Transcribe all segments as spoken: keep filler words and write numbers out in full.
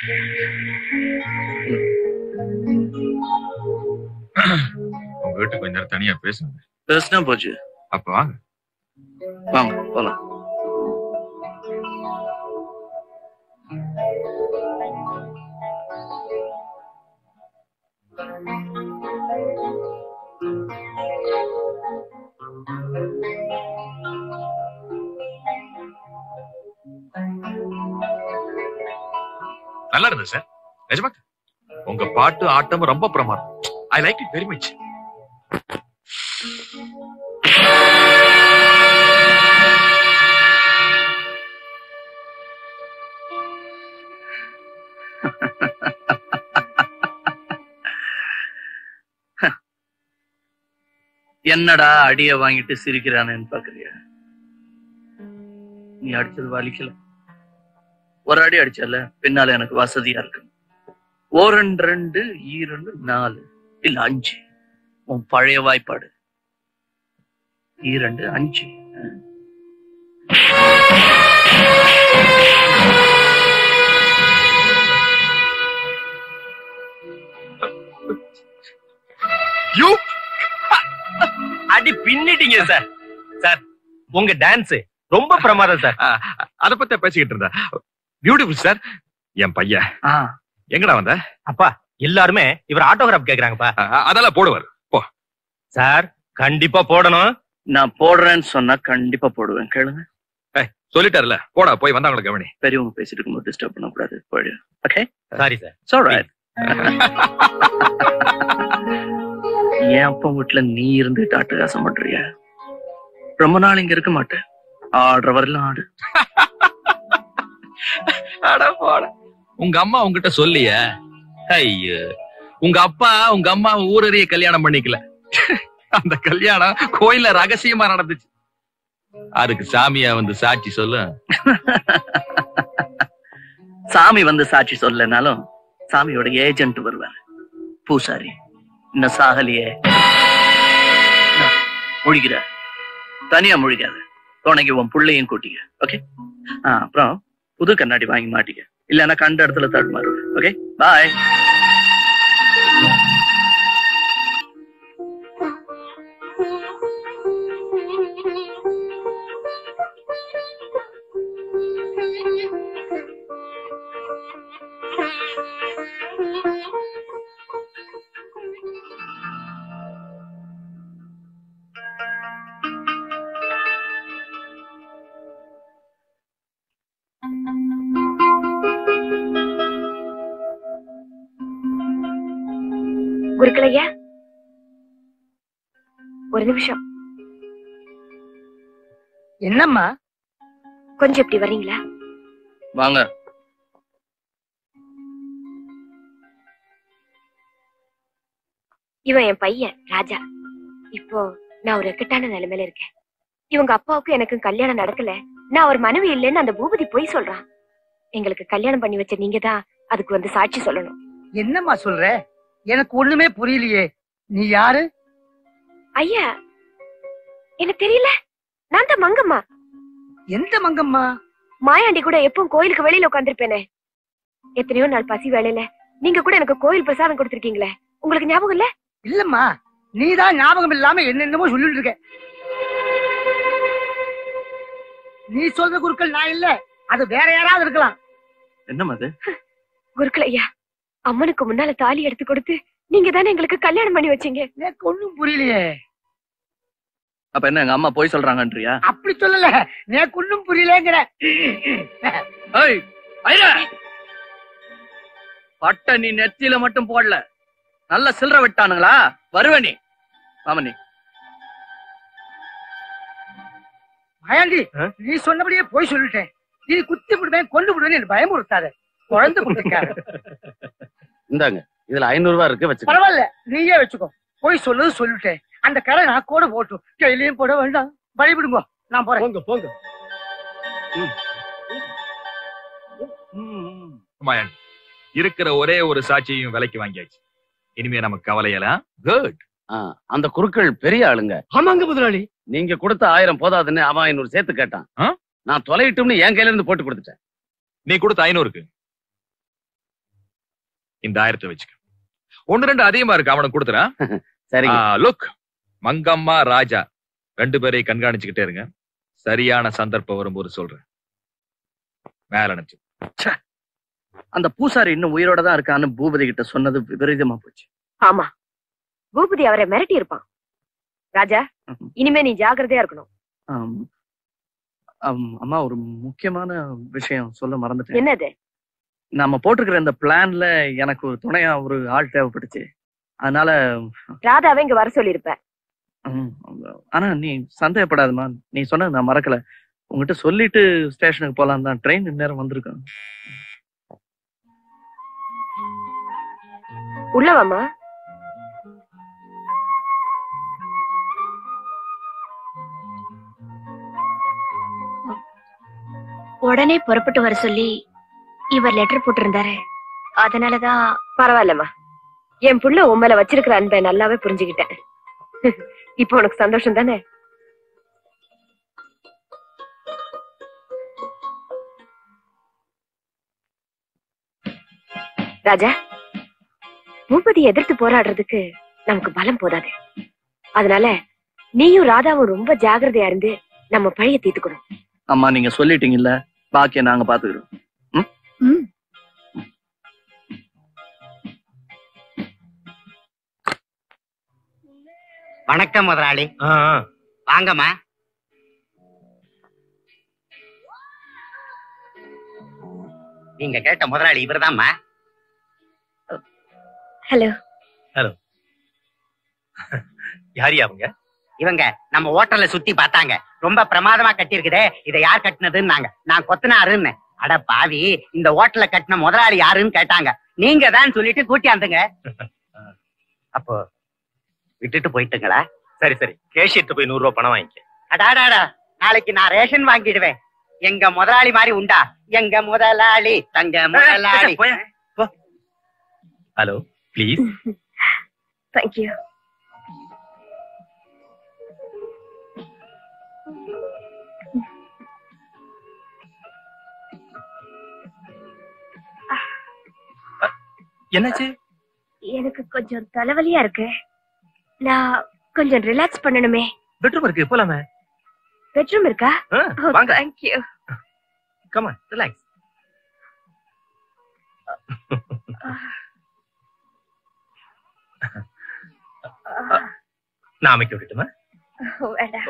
உங்ககிட்ட கொஞ்ச நேரம் தனியா பேசுங்க. பேசினா போச்சு. அப்ப வாங்க வாங்க போலாம். நல்லா இருந்தது சார். நிஜமா உங்க பாட்டு ஆட்டம் ரொம்ப பிரமாதம். I like it very much. என்னடா அடிய வாங்கிட்டு சிரிக்கிறானேன்னு பாக்குறியா? நீ அடிச்சது வலிக்கல. ஒரு அடி அடிச்சல, பின்னால எனக்கு வசதியா இருக்கு. ஓரண்டு ரெண்டு ஈரண்டு நாலு இல்ல அஞ்சு. உன் பழைய வாய்ப்பாடு ஈரண்டு அஞ்சு. அடி பின்னிட்டீங்க சார். சார் உங்க டான்ஸ் ரொம்ப பிரமாதம் சார். அத பத்தி பேசிக்கிட்டு இருந்தா. Beautiful sir. என் பையன் எங்கடா வந்த? அப்பா எல்லாருமே இவர் ஆட்டோகிராஃப் கேக்குறாங்கப்பா. அதெல்லாம் போடுவார். போ சார். கண்டிப்பா போடணும். நான் போடுறேன்னு சொன்னா கண்டிப்பா போடுவேன். கேளுங்க. சொல்லிட்டாருல, போடா போய் வந்தவங்களை கவனி. பெரியவங்க பேசிட்டு இருக்கும்போது டிஸ்டர்ப் பண்ண கூடாது. போயிடு. Okay sorry sir. சாரி. என் அப்பா வீட்டுல நீ இருந்துட்டு அட்டகாசம் பண்றிய. ரொம்ப நாள் இங்க இருக்க மாட்டேன். ஆடுற வரலாம் ஆடு. உங்க அம்மா உங்ககிட்ட சொல்லிய? ஐயோ, உங்க அப்பா உங்க அம்மா ஊரறிய கல்யாணம் பண்ணிக்கல. அந்த கல்யாணம் கோயில ரகசியமா நடந்துச்சு. அதுக்கு சாமியா வந்து சாட்சி சொல்ல. சாமி வந்து சாட்சி சொல்லனாலும் சாமியோட ஏஜென்ட் வருவார். பூசாரி இன்னும் சாகலியே. முழிக்கிற தனியா முழிக்காத. துணைக்கு உன் புள்ளையும் கூட்டிக்க. ஓகே. அப்புறம் புது கண்ணாடி வாங்கி மாட்டிக்க. இல்லன்னா கண்ட இடத்துல தடுமாறு. Okay bye. குருக்களையா, ஒரு நிமிஷம். என்னம்மா? கொஞ்சம் இப்படி வர்றீங்களா? வாங்க. இவன் என் பையன் ராஜா. இப்போ நான் ஒரு எக்கட்டான நிலைமையில இருக்கேன். இவங்க அப்பாவுக்கு எனக்கு கல்யாணம் நடக்கல. நான் ஒரு மனைவி இல்லைன்னு அந்த பூபதி போய் சொல்றான். எங்களுக்கு கல்யாணம் பண்ணி வச்ச நீங்க தான் அதுக்கு வந்து சாட்சி சொல்லணும். என்னம்மா சொல்ற? எனக்கு ஒண்ணுமே புரியலையே. நீ யாரு? ஐயா எனக்கு தெரியல. நான் தான் மங்கம்மா. எந்த மங்கம்மா? மாயாண்டி கூட எப்பவும் கோயிலுக்கு வெளியில உட்காந்துருப்பேனே. எத்தனையோ நாள் பசி வேலையில நீங்க கூட எனக்கு கோயில் பிரசாதம் கொடுத்திருக்கீங்களே, உங்களுக்கு ஞாபகம் இல்ல? இல்லம்மா, நீதான் ஞாபகம் இல்லாம என்னென்னமோ சொல்லிட்டு இருக்க. நீ சொல்ற குருக்கள் நான் இல்ல, அது வேற யாராவது இருக்கலாம். என்னம்மா அது? குருக்கள் ஐயா, அம்மனுக்கு முன்னால தாலி எடுத்து கொடுத்து நீங்க தானே எங்களுக்கு கல்யாணம் பண்ணி வச்சீங்க. எனக்கு ஒண்ணும் புரியலையே. அப்ப என்ன எங்க அம்மா போய் சொல்றாங்கன்றியா? அப்படி சொல்லல, எனக்கு ஒண்ணும் புரியலங்கிற. பட்ட நீ நெத்தியில மட்டும் போடல, நல்ல சில்லற விட்டானுங்களா? வருவனி மாமனி. மாயாண்டி, நீ சொன்னபடியே போய் சொல்லிட்டேன். நீ குத்தி விடுவேன் கொண்டு விடுவேன் பயமுறுத்தாத. குழந்தை கொடுத்துருக்காரு. இந்தாங்க, இதுல ஐநூறு ரூபாய் இருக்கு, வச்சு. பரவாயில்ல, நீயே வச்சுக்கோ. போய் சொல்லுது சொல்லிட்டேன். அந்த கடை நான் கூட போட்டும். கையிலையும் போட வேண்டாம். வழிவிடுங்க, நான் போறேன். போங்க போங்க. மாயாண்டி, இருக்கிற ஒரே ஒரு சாட்சியையும் விலைக்கு வாங்கியாச்சு. இனிமே நமக்கு கவலையெல்லாம் குட். அந்த குருக்கள் பெரிய ஆளுங்க. ஆமாங்க முதலாளி. நீங்க கொடுத்த ஆயிரம் போதாதுன்னு அவன் ஐநூறு சேர்த்து கேட்டான். நான் தொலையிட்டும்னு என் கையில இருந்து போட்டு கொடுத்துட்டேன். நீ கொடுத்த ஐநூறுக்கு இந்த ஆயிரத்தை வச்சுக்க. ஒன்னு ரெண்டு அதிகமா இருக்கு, அவனுக்கு கொடுத்துறேன். சரிங்க. லுக், மங்கம்மா ராஜா ரெண்டு பேரையும் கண்காணிச்சுக்கிட்டே இருங்க. சரியான சந்தர்ப்பம் வரும்போது சொல்றேன். மேல நினைச்சு அந்த பூசாரி இன்னும் உயிரோட தான் இருக்கான்னு பூபதி கிட்ட சொன்னது விபரீதமா போச்சு. ஆமா, பூபதி அவரை மிரட்டி இருப்பான். ராஜா, இனிமே நீ ஜாக்கிரதையா இருக்கணும். ஆம். ஆம், அம்மா ஒரு முக்கியமான விஷயம் சொல்ல மறந்துட்டேன். என்னது? நாம போட்டிருக்கிற இந்த பிளான்ல எனக்கு ஒரு துணையா ஒரு ஆள் தேவைப்பட்டுச்சு. அதனால ராதாவை இங்க வர சொல்லிருப்ப. ம், ஆனா நீ சந்தேகப்படாதம்மா, நீ சொன்னது நான் மறக்கல. உங்ககிட்ட சொல்லிட்டு ஸ்டேஷனுக்கு போலாம் தான். ட்ரெயின் நேரம் வந்திருக்கேன். உள்ளவாமா. உடனே புறப்பட்டு வர சொல்லி இவர் லெட்டர் போட்டிருந்தாரு. அதனாலதான். பரவாயில்லம்மா, என் புள்ள உண்மையில வச்சிருக்கிற அன்பை நல்லாவே புரிஞ்சுக்கிட்டேன். இப்போ உனக்கு சந்தோஷம் தானே? ராஜா, பூபதி எதிர்த்து போராடுறதுக்கு நமக்கு பலம் போதாது. அதனால நீயும் ராதாவும் ரொம்ப ஜாகிரதையா இருந்து நம்ம பழைய தீர்த்துக்கணும். அம்மா நீங்க சொல்லிட்டீங்கல்ல, பாக்கிய நாங்க பாத்துக்கிறோம். வணக்கம் முதலாளி. வாங்கம்மா. நீங்க கேட்ட முதலாளி இவர்தாம்மா. ஹலோ. ஹலோ. யாரு அவங்க? இவங்க நம்ம ஹோட்டல்ல சுத்தி பார்த்தாங்க. ரொம்ப பிரமாதமா கட்டி இருக்குதே, இதை யார் கட்டினதுன்னு நான் கொத்தனாருன்னு. அட பாவி, இந்த ஹோட்டல்ல கட்டின முதலாளி யாருன்னு கேட்டாங்க. நீங்க தான் சொல்லிட்டு கூட்டியாந்துங்க. அப்போ விட்டுட்டு போயிட்டுங்களா? சரி சரி, கேஷியர்ட்டு போய் நூறு ரூபாய் பணம் வாங்கிக்க. அடாடாடா, நாளைக்கு நான் ரேஷன் வாங்கிடுவேன். எங்க முதலாளி மாதிரி உண்டா? எங்க முதலாளி தங்க முதலாளி. Hello, please. தேங்க்யூ. என்னாச்சு? எனக்கு கொஞ்சம் தலைவலியா இருக்கு. நான் கொஞ்சம் ரிலாக்ஸ் பண்ணணுமே. பெட்ரூம் இருக்கு, போலாமே. பெட்ரூம் இருக்கா? வாங்க. தேங்க்யூ. Come on, relax. நான் அமைக்க விட்டுட்டுமா? வேண்டாம்.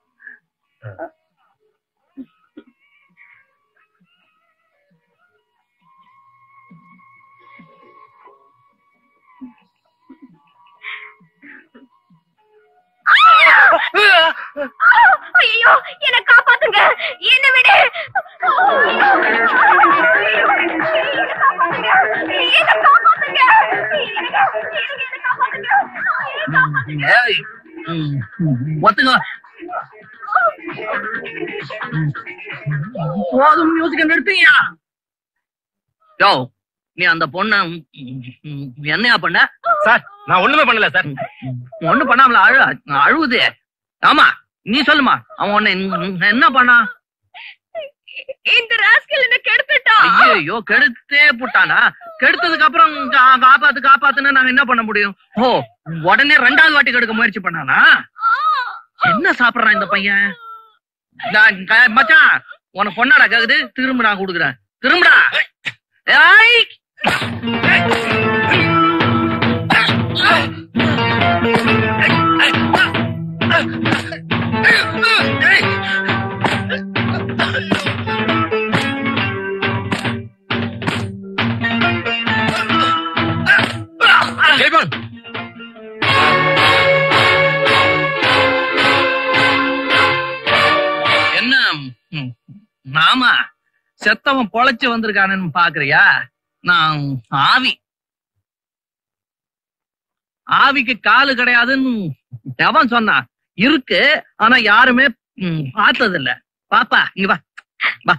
ஐயோ, என்ன காப்பாத்துங்க, என்ன விடு. ஒத்துங்க. போதும், மியூசிக் நிறுத்தீங்க. யோ, நீ அந்த பொண்ண என்னையா பண்ண? சார், நான் ஒண்ணுமே பண்ணல சார். ஒண்ணு பண்ணாமல அழு அழுவுது. ஆமா, நீ சொல்லுமா, அவன் உன்னை என்ன பண்ணா? இந்த ராஸ்கல் என்ன கெடுத்துட்டான். ஐயோ, கெடுத்தே போட்டானா? கெடுத்ததுக்கு அப்புறம் காப்பாத்து காப்பாத்துன்னு நாங்க என்ன பண்ண முடியும்? ஓ, உடனே ரெண்டாவது வாட்டி கெடுக்க முயற்சி பண்ணானா? என்ன சாப்பிடுறான் இந்த பையன்? மச்சான், உனக்கு பொண்ணாடா கேக்குது, திரும்ப நான் கொடுக்குறேன். திரும்படா. ஏய், என்ன மாமா, செத்தவன் பொழைச்சு வந்திருக்கானு பாக்குறியா? நான் ஆவி. ஆவிக்கு காலு கிடையாதுன்னு எவன் சொன்னா? இருக்கு, ஆனா யாருமே பார்த்தது இல்ல. பாப்பா, இங்க வா வா.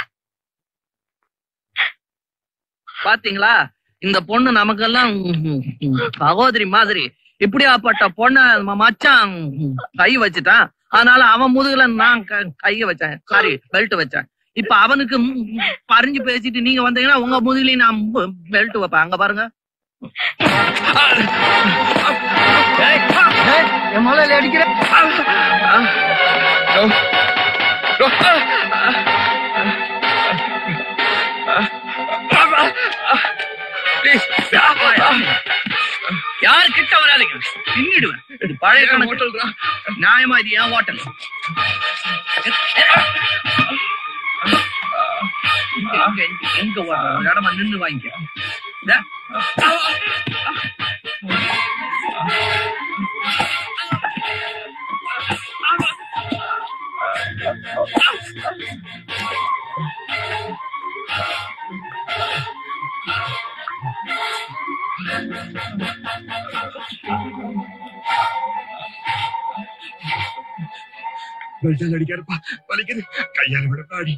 பாத்தீங்களா, இந்த பொண்ணு நமக்கெல்லாம் சகோதரி மாதிரி. இப்படியாப்பட்ட பொண்ண மச்சான் கை வச்சுட்டான். அதனால அவன் முதுகுல நான் கைய வச்சேன், சாரி பெல்ட் வச்சேன். இப்ப அவனுக்கு பறிஞ்சு பேசிட்டு நீங்க வந்தீங்கன்னா உங்க முதுகிலையும் நான் பெல்ட் வைப்பேன். அங்க பாருங்க. என் முதல்ல அடிக்கிற யாரு கிட்ட வராதீங்க, பின்னிடுவேன். இது பழைய ஹோட்டல் தான். நியாயமா இது ஏன் ஹோட்டல்? எங்க இடமா நின்று வாங்கிக்க. அடிக்காருப்பா, வலிக்குது, கையால விடப்பா அடி.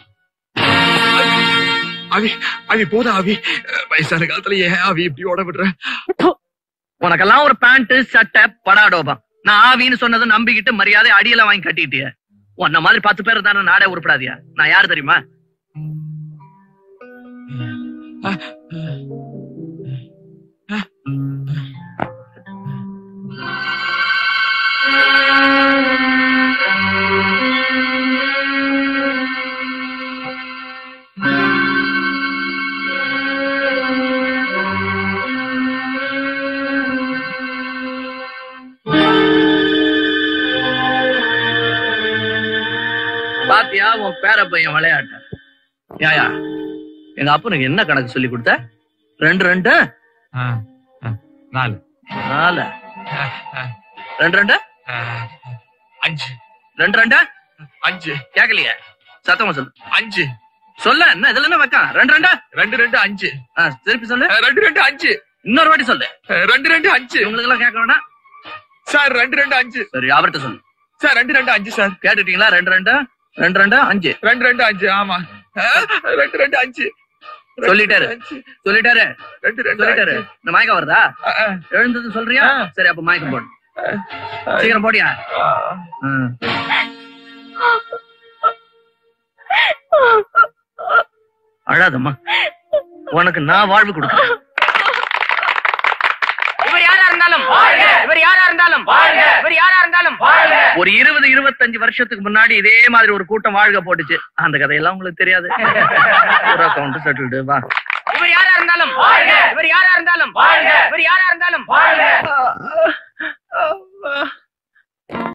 அவி அவி போதா அவி, வயசான காலத்துல ஏன் அவி இப்படி ஓட விடுற? உனக்கெல்லாம் ஒரு பேண்ட் சட்டை படாடோபா. நான் ஆவின்னு சொன்னதை நம்பிக்கிட்டு மரியாதை அடியெல்லாம் வாங்கி கட்டிட்டிய. உன்ன மாதிரி பத்து பேர் தானே நாடே உருப்படாதியா? நான் யாரு தெரியுமா? பாத்தியா உன் பேர பையன் விளையாட்ட? யாயா எங்க அப்பனுக்கு என்ன கணக்கு சொல்லி கொடுத்த? ரெண்டு ரெண்டு நாலு நாலு ரெண்டு ரெண்டு அஞ்சு ரெண்டு ரெண்டு அஞ்சு. கேக்கலையே, சத்தமா சொல்லு. அஞ்சு சொல்ல என்ன இதுல என்ன வைக்க? ரெண்டு ரெண்டு ரெண்டு ரெண்டு அஞ்சு. திருப்பி சொல்லு. ரெண்டு ரெண்டு அஞ்சு. இன்னொரு வாட்டி சொல்லு. ரெண்டு ரெண்டு அஞ்சு. உங்களுக்கு எல்லாம் கேட்க வேணாம் சார். ரெண்டு ரெண்டு அஞ்சு. சரி அவர்கிட்ட சொல்லு. சார் ரெண்டு ரெண்டு அஞ்சு சார். கேட்டுட்டீங்களா? ரெண்டு ரெண்டு ரெண்டு ரெண்டு அஞ்சு. ரெண்டு ரெண்டு அஞ்சு. ஆமா, ரெண்டு ரெண்டு அஞ்சு. சொல்லிட்டாரு சொல்லிட்டாரு ரெண்டு ரெண்டு சொல்லிட்டாரு. இந்த மயக்கம் வருதா? எழுந்தது சொல்றியா? சரி அப்ப மயக்கம் போடு, சீக்கிரம் போடியா. அழாதம்மா, உனக்கு நான் வாழ்வு கொடுக்கிறேன். இவர் யாரா இருந்தாலும் இவர் யாரா இருந்தாலும் இவர் யாரா இருந்தாலும் ஒரு இருபது இருபத்தஞ்சு வருஷத்துக்கு முன்னாடி இதே மாதிரி ஒரு கூட்டம் வாழ்க போட்டுச்சு. அந்த கதையெல்லாம் உங்களுக்கு தெரியாது. Account settled. வா. இவர் யாரா இருந்தாலும் இவர் யாரா இருந்தாலும் இவர் யாரா இருந்தாலும்